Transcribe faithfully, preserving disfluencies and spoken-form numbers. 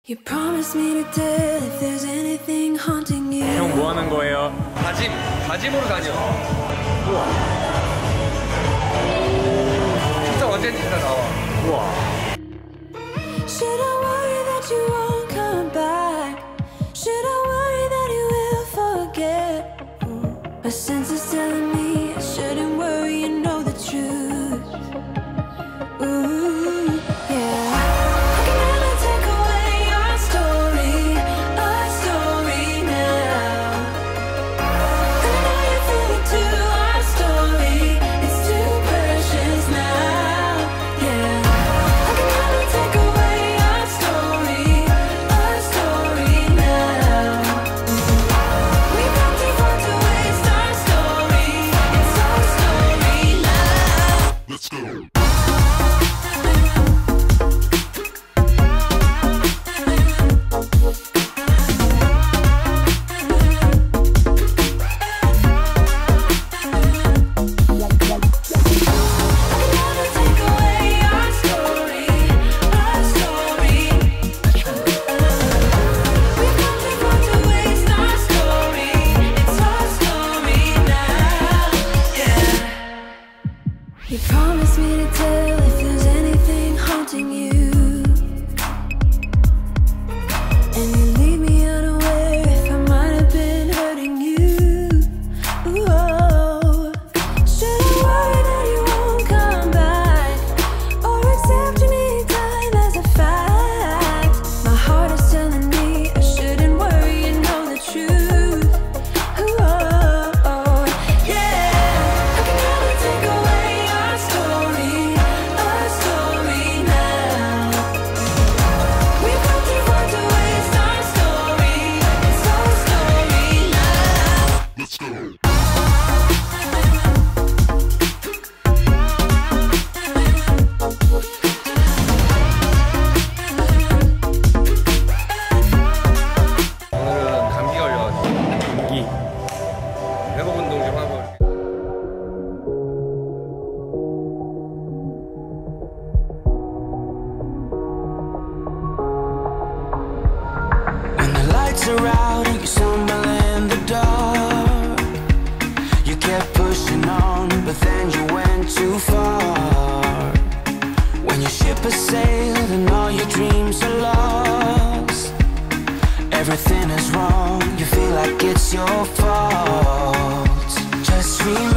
You promised me to tell if there's anything haunting you. 형 뭐 하는 거예요? 다짐, 다짐으로 다녀. 우와. 진짜 완전 진짜 나와. 우와. Should I worry that you won't come back? Should I worry that you will forget? My sense is telling me I shouldn't worry, you know the truth. Ooh, yeah. I can never take away our story, our story now. And I know you feel it too, our story, it's too precious now. Yeah. I can never take away our story, our story now. We've come too far to waste our story, it's our story now. Let's go. You promised me to tell if there's anything haunting you, and you leave me unaware if I might have been hurting you. Ooh, should I worry that you won't come back, or accept you need time as a fact? My heart is telling me I shouldn't worry, you know the truth. Ooh, yeah. I can never take away our story, our story now. We've come too far to waste our story, it's our story now. Let's go. 오늘은 감기 걸려가지고 감기. 회복 운동 좀 하고 이렇게. When the lights are out and you stumble in the dark, you kept pushing on, but then you went too far. When your ship has sailed and all your dreams are lost, everything is wrong, you feel like it's your fault. Just remember